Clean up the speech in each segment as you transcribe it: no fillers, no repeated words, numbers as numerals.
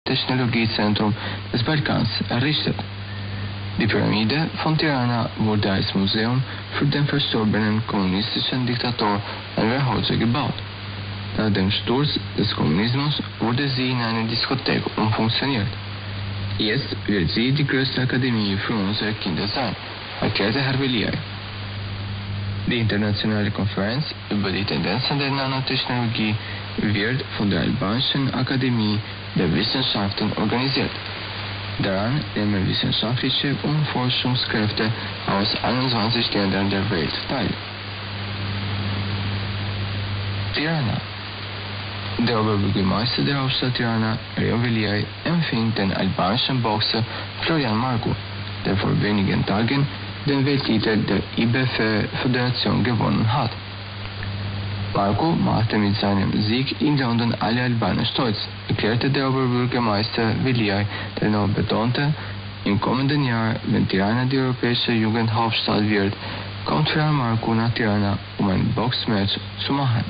Technologiezentrum des Balkans errichtet. Die Pyramide von Tirana wurde als Museum für den verstorbenen kommunistischen Diktator Enver Hoxha gebaut. Nach dem Sturz des Kommunismus wurde sie in eine Diskothek umfunktioniert. Jetzt wird sie die größte Akademie für unsere Kinder sein, erklärte Herr Veliaj. Die internationale Konferenz über die Tendenzen der Nanotechnologie wird von der albanischen Akademie der Wissenschaften organisiert. Daran nehmen wissenschaftliche und Forschungskräfte aus 21 Ländern der Welt teil. Tirana. Der Oberbürgermeister der Hauptstadt Tirana, Herr Veliaj, empfing den albanischen Boxer Florian Marku, der vor wenigen Tagen den Welttitel der IBF-Föderation gewonnen hat. Marku machte mit seinem Sieg in London alle Albaner stolz, erklärte der Oberbürgermeister Veliaj, der noch betonte, im kommenden Jahr, wenn Tirana die europäische Jugendhauptstadt wird, kommt Herr Marku nach Tirana, um ein Boxmatch zu machen.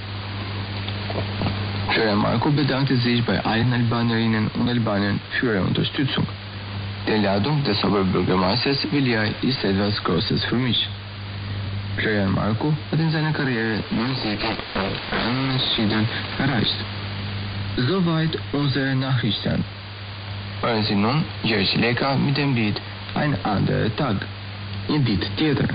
Herr Marku bedankte sich bei allen Albanerinnen und Albanern für ihre Unterstützung. Die Einladung des Oberbürgermeisters Veliaj ist etwas Großes für mich. Florian Marku hat in seiner Karriere 9 Siege und 1 Unentschieden erreicht. Soweit unsere Nachrichten. Hören Sie nun Jerzy Leka mit dem Lied Ein anderer Tag in Beat Theater.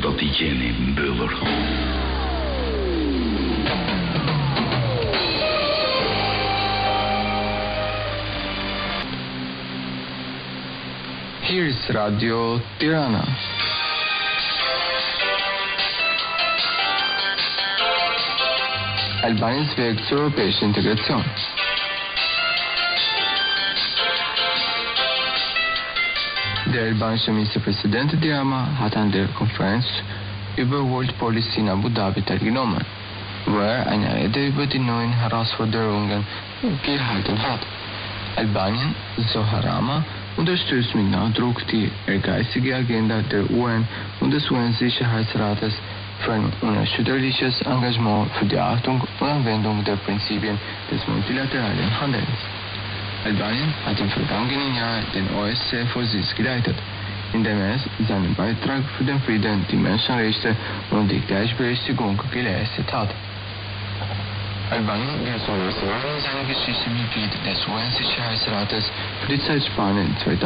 dat die geen buller. Hier ist Radio Tirana. Albaniens Weg zur europäischen Integration. Der albanische Ministerpräsident Tirana hat an der Konferenz über World Policy in Abu Dhabi teilgenommen, wo er eine Rede über die neuen Herausforderungen gehalten hat. Albanien, so Harama, unterstützt mit Nachdruck die ehrgeizige Agenda der UN und des UN-Sicherheitsrates für ein unerschütterliches Engagement für die Achtung und Anwendung der Prinzipien des multilateralen Handelns. Albanien hat im vergangenen Jahr den OSZE-Vorsitz geleitet, indem es seinen Beitrag für den Frieden, die Menschenrechte und die Gleichberechtigung geleistet hat. Albanien wird so in seiner Geschichte Mitglied des UN-Sicherheitsrates für die Zeitspanne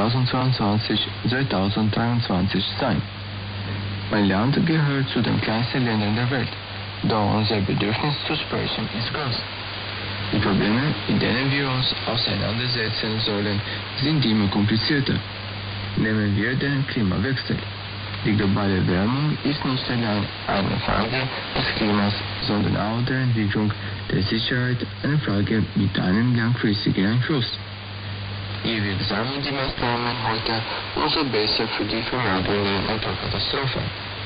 2022-2023 sein. Mein Land gehört zu den kleinsten Ländern der Welt, doch unser Bedürfnis zu sprechen ist groß. Die Probleme, mit denen wir uns auseinandersetzen sollen, sind immer komplizierter. Nehmen wir den Klimawechsel. Die globale Wärmung ist nicht allein eine Frage des Klimas, sondern auch der Entwicklung der Sicherheit, eine Frage mit einem langfristigen Einfluss. Je wirksamer die Maßnahmen heute, umso besser für die Vermeidung der Naturkatastrophen.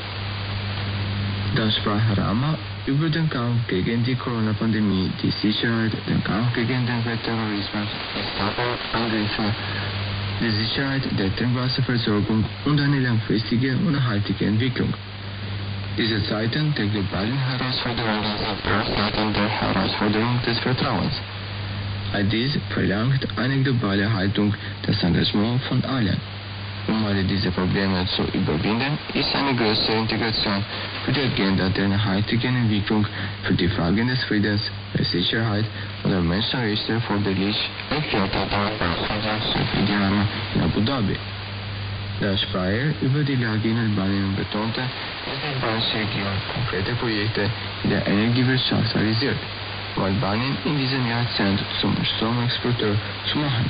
Dann sprach Harama über den Kampf gegen die Corona-Pandemie, die Sicherheit, den Kampf gegen den Terrorismus, Angriffe, die Sicherheit der Trinkwasserversorgung und eine langfristige und nachhaltige Entwicklung. Diese Zeiten der globalen Herausforderungen sind Zeiten der Herausforderung des Vertrauens. All dies verlangt eine globale Haltung, das Engagement von allen. Um alle diese Probleme zu überwinden, ist eine größere Integration für die Agenda der nachhaltigen Entwicklung, für die Fragen des Friedens, der Sicherheit und der Menschenrechte erforderlich, erklärte der Präsident in Abu Dhabi. Der Sprecher über die Lage in Albanien betonte, dass die albanische Regierung konkrete Projekte in der Energiewirtschaft realisiert, um Albanien in diesem Jahrzehnt zum Stromexporteur zu machen.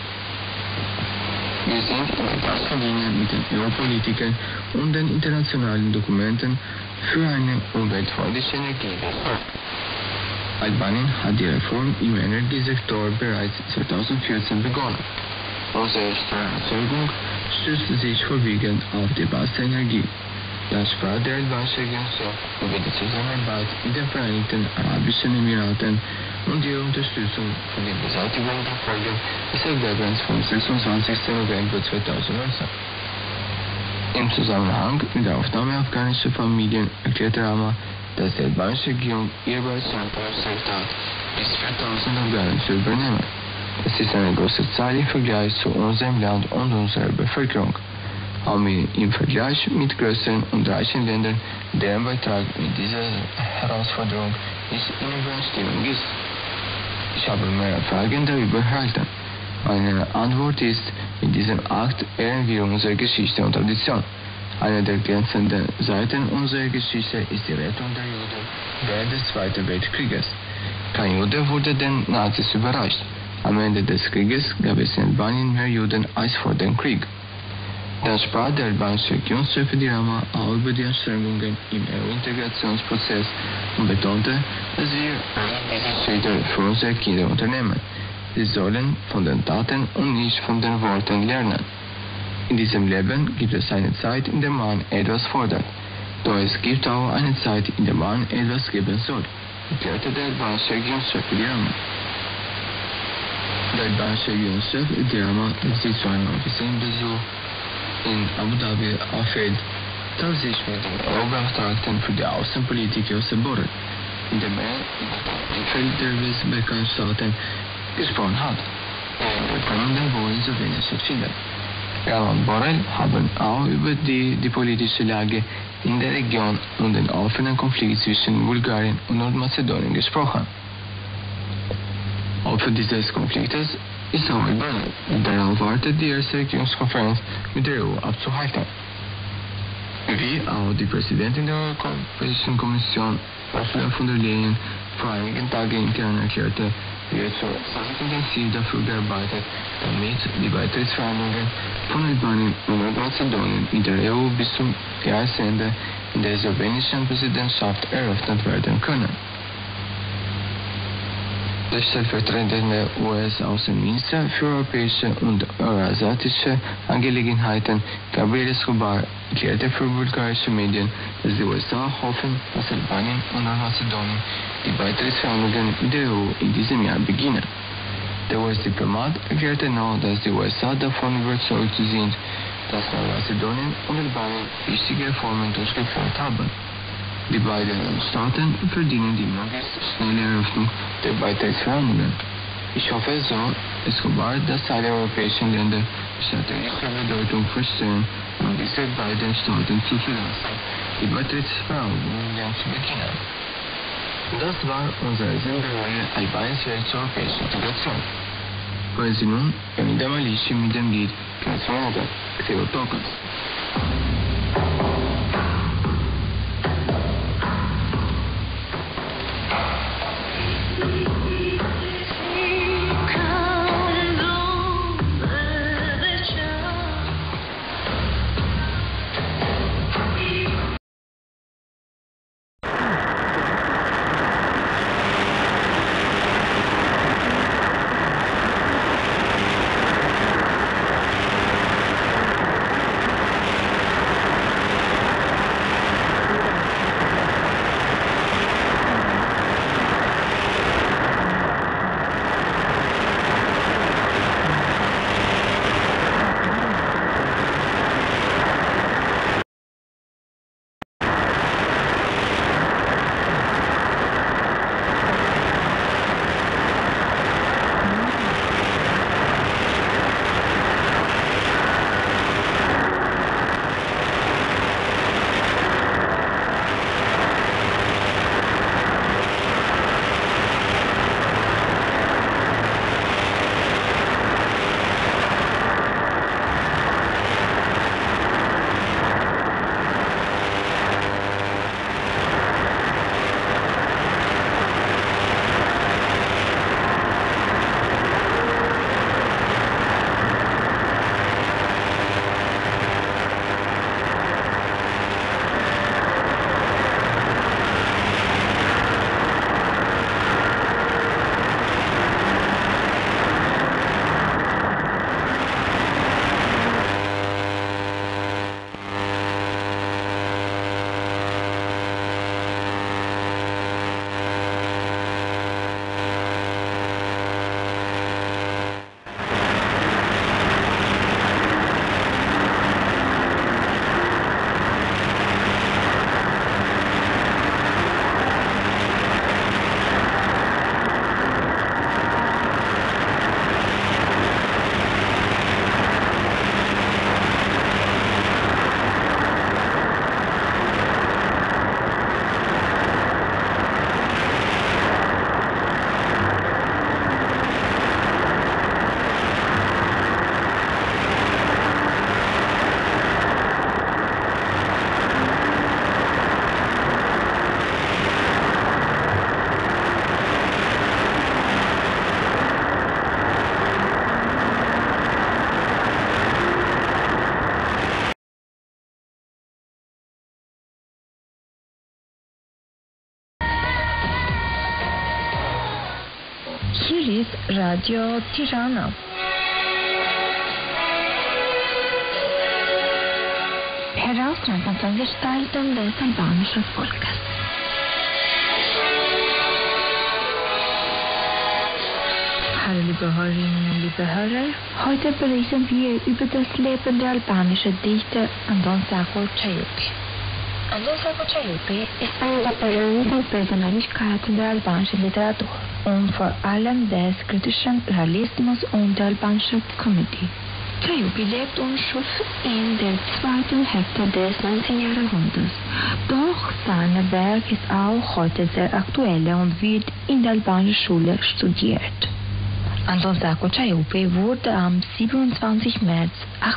Wir sind in erster Linie mit den EU-Politikern und den internationalen Dokumenten für eine umweltfreundliche Energie gesorgt. Albanien hat die Reform im Energiesektor bereits 2014 begonnen. Unsere Stromerzeugung stützt sich vorwiegend auf die Wasserenergie. Das sprach der albanische Regierungschef über die Zusammenarbeit mit den Vereinigten Arabischen Emiraten und die Unterstützung für die Beseitigung der Folgen des Erdbebens vom 26. November 2019. Im Zusammenhang mit der Aufnahme afghanischer Familien erklärte Rama, dass die albanische Regierung ihr Bereitstand hat, bis 4000 Afghanen zu übernehmen. Es ist eine große Zahl im Vergleich zu unserem Land und unserer Bevölkerung. Auch im Vergleich mit größeren und reichen Ländern, deren Beitrag mit dieser Herausforderung nicht in Übereinstimmung ist. Ich habe mehrere Fragen darüber erhalten. Meine Antwort ist, mit diesem Akt ehren wir unsere Geschichte und Tradition. Eine der glänzenden Seiten unserer Geschichte ist die Rettung der Juden während des Zweiten Weltkrieges. Kein Jude wurde den Nazis überreicht. Am Ende des Krieges gab es in Albanien mehr Juden als vor dem Krieg. Dann sprach der albanische Regierungschef Tirana auch über die Anstrengungen im EU-Integrationsprozess und betonte, dass wir diese Schritte für unsere Kinder unternehmen. Sie sollen von den Taten und nicht von den Worten lernen. In diesem Leben gibt es eine Zeit, in der man etwas fordert. Doch es gibt auch eine Zeit, in der man etwas geben soll, erklärte der albanische Regierungschef Tirana. Der albanische Regierungschef Tirana sich zu einem offiziellen Besuch in Abu Dhabi auffällt, dass sich mit dem EU-Beauftragten für die Außenpolitik Josep Borrell, in dem er über das Umfeld der Westbalkanstaaten gesprochen hat, der in der kommenden Woche in Slowenien stattfindet. Rama und Borrell haben auch über die politische Lage in der Region und den offenen Konflikt zwischen Bulgarien und Nordmazedonien gesprochen. Opfer dieses Konfliktes ist auch Albanien. Darauf wartet die erste Regierungskonferenz mit der EU abzuhalten. Wie auch die Präsidentin der Europäischen Kommission, Ursula von der Leyen, vor einigen Tagen in Tirana erklärte, wird zurzeit intensiv dafür gearbeitet, damit die Beitrittsverhandlungen von Albanien und Nordmazedonien in der EU bis zum Jahresende in der slowenischen Präsidentschaft eröffnet werden können. Der stellvertretende US-Außenminister für europäische und eurasiatische Angelegenheiten, Gabriel Escobar, erklärte für bulgarische Medien, dass die USA hoffen, dass Albanien und Nordmazedonien die Beitrittsverhandlungen in der EU in diesem Jahr beginnen. Der US-Diplomat erklärte noch, dass die USA davon überzeugt sind, dass Nordmazedonien und Albanien wichtige Reformen durchgeführt haben. Die beiden Staaten verdienen die möglichst schnelle Eröffnung der Beitrittsverhandlungen. Ich hoffe so, Escobar, dass alle europäischen Länder die strategische Bedeutung verstehen, um diese beiden Staaten zuzulassen, die Beitrittsverhandlungen zu beginnen. Das war unsere Sendereihe Albaniens Weg zur europäischen Integration. Hören Sie nun Leonida Malici mit dem Lied Kanzonada, Theotokos. Hier ist Radio Tirana. Herausragend gestalten des albanischen Volkes. Hallo liebe Hörerinnen und liebe Hörer, heute berichten wir über das Leben der albanischen Dichter Andon Sako Çayupi. Andon Sako Çayupi ist eine der berühmten Persönlichkeiten der albanischen Literatur und vor allem des kritischen Realismus und der albanischen Komödie. Çayupi lebt und schuf in der zweiten Hälfte des 19. Jahrhunderts. Doch sein Werk ist auch heute sehr aktuell und wird in der albanischen Schule studiert. Anton Saco-Chayope wurde am 27. März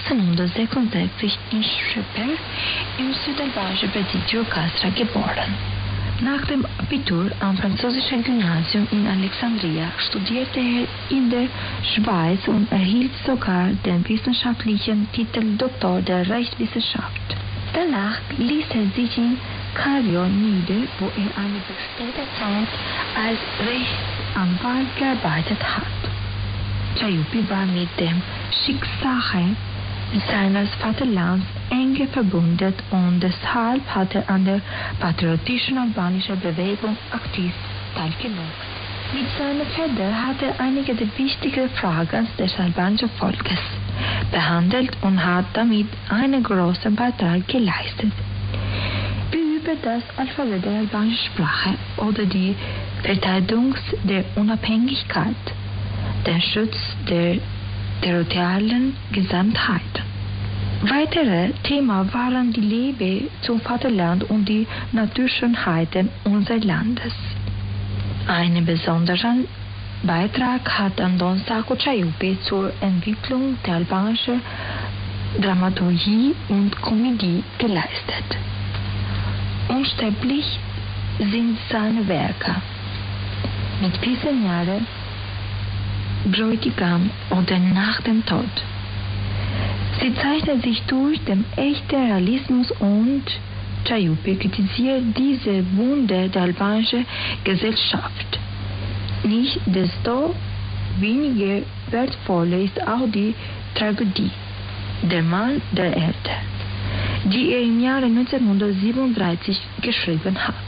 1866 in Schöper im südalbanischen Presidio Castra geboren. Nach dem Abitur am französischen Gymnasium in Alexandria studierte er in der Schweiz und erhielt sogar den wissenschaftlichen Titel Doktor der Rechtswissenschaft. Danach ließ er sich in Cairo nieder, wo er eine bestimmte Zeit als Rechtsanwalt gearbeitet hat. Chayope war mit dem Schicksal seines Vaterlands eng verbunden und deshalb hat er an der patriotischen albanischen Bewegung aktiv teilgenommen. Mit seiner Feder hat er einige der wichtigen Fragen des albanischen Volkes behandelt und hat damit einen großen Beitrag geleistet. Wie über das Alphabet der albanischen Sprache oder die Verteidigung der Unabhängigkeit, den Schutz der territorialen Gesamtheit. Weitere Themen waren die Liebe zum Vaterland und die Naturschönheiten unseres Landes. Einen besonderen Beitrag hat Anton Saco-Chayope zur Entwicklung der albanischen Dramaturgie und Komödie geleistet. Unsterblich sind seine Werke. Mit 14 Jahren Bräutigam oder Nach dem Tod. Sie zeichnet sich durch den echten Realismus und Chayope kritisiert diese Wunde der albanischen Gesellschaft. Nichtsdestotrotz weniger wertvoll ist auch die Tragödie Der Mann der Erde, die er im Jahre 1937 geschrieben hat.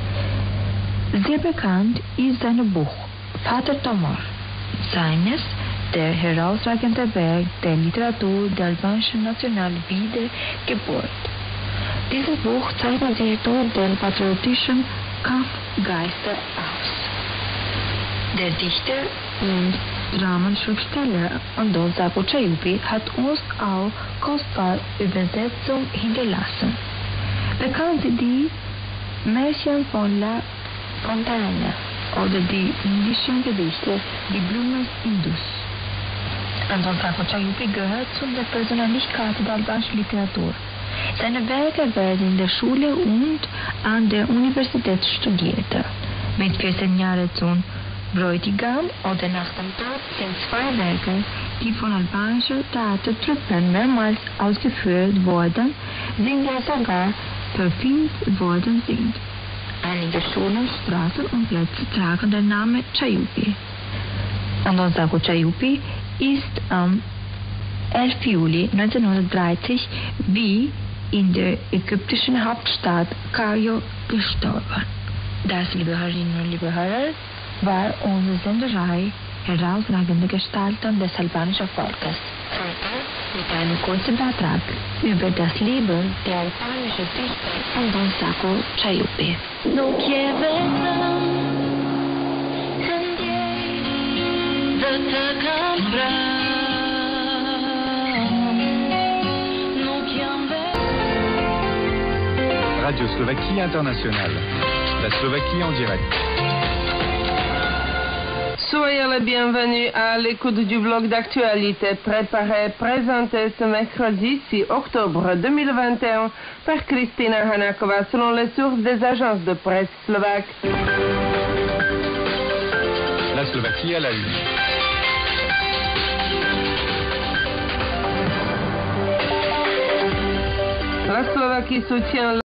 Sehr bekannt ist sein Buch Vater Tomor, seines der herausragende Werk der Literatur der albanischen Nationalwiedergeburt. Dieses Buch zeichnet sich durch den patriotischen Kampfgeist aus. Der Dichter und Dramenschriftsteller Anton Saco-Chayope hat uns auch kostbare Übersetzungen hinterlassen. Bekannt sind die Märchen von La Fontana oder die indischen Gedichte Die Blume Indus. Anton Saco-Chayope gehört zu der Persönlichkeit der albanischen Literatur. Seine Werke werden in der Schule und an der Universität studiert. Mit 14 Jahren zum Bräutigam oder Nach dem Tod sind zwei Werke, die von albanischen Theatertruppen mehrmals ausgeführt wurden, sind ja sogar verfilmt worden sind. Einige Schulen, Straßen und Plätze tragen den Namen Chayope. Anton Saco-Chayope ist am 11. Juli 1930 wie in der ägyptischen Hauptstadt Kairo gestorben. Das, liebe Hörerinnen und liebe Hörer, war unsere Senderei herausragende Gestalten des albanischen Volkes. Heute mit einem kurzen Beitrag über das Leben der albanischen Dichter Anton Saco-Chayope. Radio Slovaquie Internationale. La Slovaquie en direct. Soyez les bienvenus à l'écoute du blog d'actualité préparé et présenté ce mercredi 6 octobre 2021 par Kristina Hanakova selon les sources des agences de presse slovaques. La Slovaquie à la une. La Slovaquie soutient